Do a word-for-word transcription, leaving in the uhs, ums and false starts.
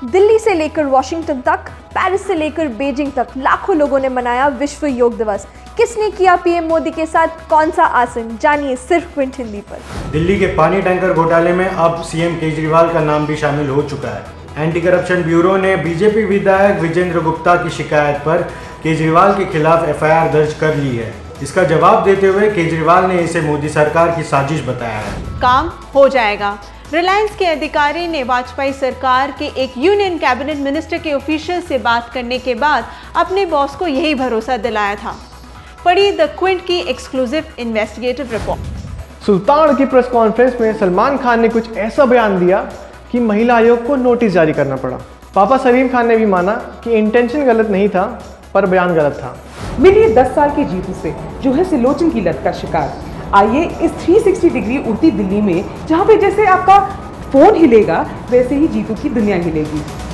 दिल्ली से लेकर वॉशिंगटन तक, पेरिस से लेकर बीजिंग तक लाखों लोगों ने मनाया विश्व योग दिवस। किसने किया पीएम मोदी के साथ कौन सा आसन, जानिए सिर्फ क्विंट हिंदी पर। दिल्ली के पानी टैंकर घोटाले में अब सीएम केजरीवाल का नाम भी शामिल हो चुका है। एंटी करप्शन ब्यूरो ने बीजेपी विधायक विजेंद्र गुप्ता की शिकायत पर केजरीवाल के खिलाफ एफआईआर दर्ज कर ली है। इसका जवाब देते हुए केजरीवाल ने इसे मोदी सरकार की साजिश बताया है। काम हो जाएगा। रिलायंस के अधिकारी ने वाजपेयी सरकार के एक यूनियन कैबिनेट मिनिस्टर के ऑफिशियल से बात करने के बाद अपने बॉस को यही भरोसा दिलाया था। पढ़िए द क्विंट की एक्सक्लूसिव इन्वेस्टिगेटिव रिपोर्ट। सुल्तान की प्रेस कॉन्फ्रेंस में सलमान खान ने कुछ ऐसा बयान दिया कि महिला आयोग को नोटिस जारी करना पड़ा। पापा सलीम खान ने भी माना कि इंटेंशन गलत नहीं था, पर बयान गलत था। मिलिए दस साल के जीतू से जो है सिलोचन की लत का शिकार। आइए इस तीन सौ साठ डिग्री उड़ती दिल्ली में, जहाँ पे जैसे आपका फोन हिलेगा वैसे ही जीतू की दुनिया हिलेगी।